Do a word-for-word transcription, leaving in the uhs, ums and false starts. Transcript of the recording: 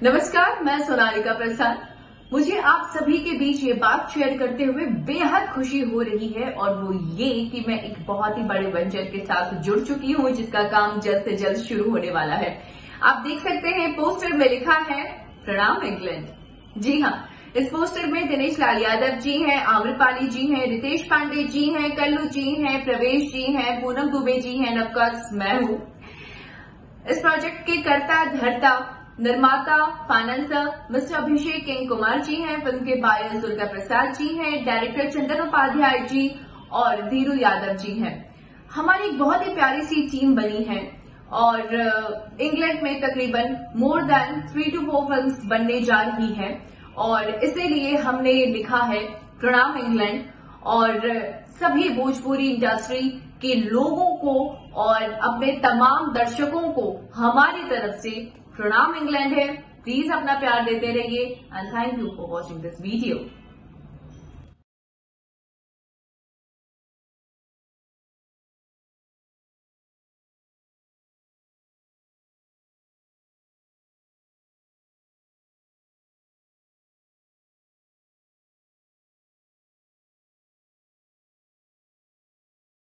नमस्कार, मैं सोनालिका प्रसाद। मुझे आप सभी के बीच ये बात शेयर करते हुए बेहद खुशी हो रही है और वो ये कि मैं एक बहुत ही बड़े वेंचर के साथ जुड़ चुकी हूँ जिसका काम जल्द से जल्द शुरू होने वाला है। आप देख सकते हैं पोस्टर में लिखा है प्रणाम इंग्लैंड। जी हाँ, इस पोस्टर में दिनेश लाल यादव जी हैं, आम्रपाली जी हैं, रितेश पांडे जी हैं, कल्लू जी हैं, प्रवेश जी हैं, पूनम दुबे जी हैं, नवकाश मैं हूँ। इस प्रोजेक्ट के कर्ता धर्ता निर्माता financer mister Abhishek King Kumar ji हैं, फिल्म के बायस दुर्गा प्रसाद जी हैं, डायरेक्टर चंदन उपाध्याय जी और धीरू यादव जी हैं। हमारी एक बहुत ही प्यारी सी टीम बनी है और इंग्लैंड में तकरीबन more than three two four films बनने जा रही हैं और इसीलिए हमने लिखा है प्रणाम इंग्लैंड और सभी भोजपुरी इंडस्ट्री के लोगों को और अपने तमाम दर्शकों को हमारी तरफ से प्रणाम इंग्लैंड है। प्लीज अपना प्यार देते रहिए and thank you for watching this video.